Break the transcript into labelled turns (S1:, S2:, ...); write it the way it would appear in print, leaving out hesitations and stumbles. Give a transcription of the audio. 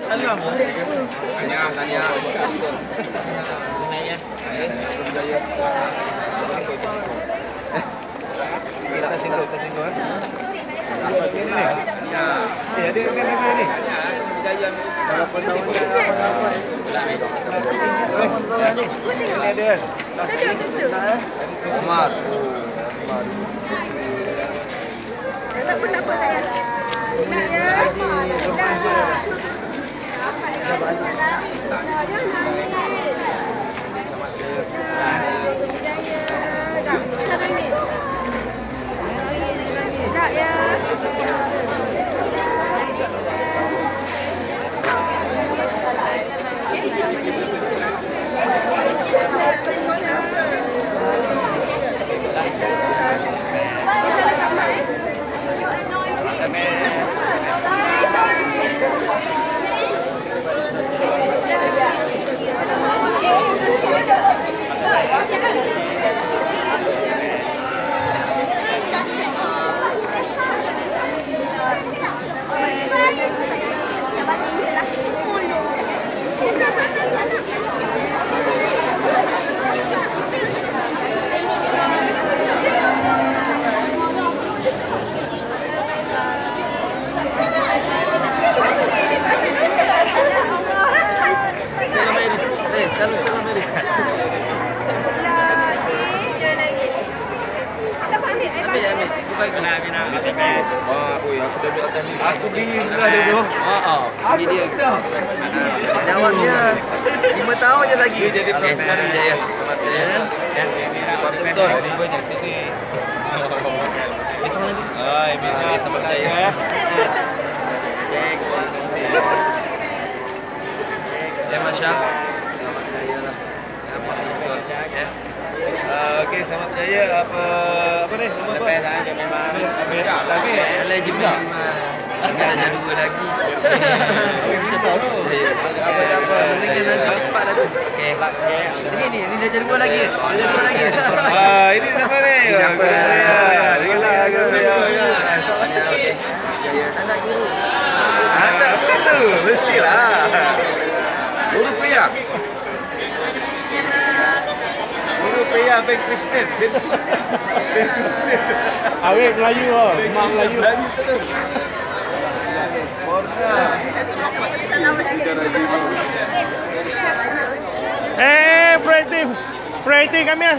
S1: Tanya. Kita tinggal. Ini nih. Ya, dia kan ini. Ini dia. Umar.
S2: Tak apa saya. Nak ya.
S1: Aku dingin lah dia bro.
S3: Ini dia. Jawabnya 5 tahun je lagi. Jadi profesional je ya. Selamat betul. Bisa lagi.
S1: Hai, bisa selamat jaya.
S3: Ya Masya.
S1: Okey, selamat jaya. Apa ni? Nama apa? Amir. Lagi.
S3: Lagi juga. Ada dua lagi. Apa? Mungkin nanti cepat lah tu. Okey. Ini dah jadi dua lagi.
S1: Ini siapa ni?
S3: Siapa?
S1: Anak guru. Anak guru, mestilah.
S3: Guru pria.
S1: Guru pria Bank Kristen.
S4: Awet Melayu oh, mak Melayu. Proyektif kami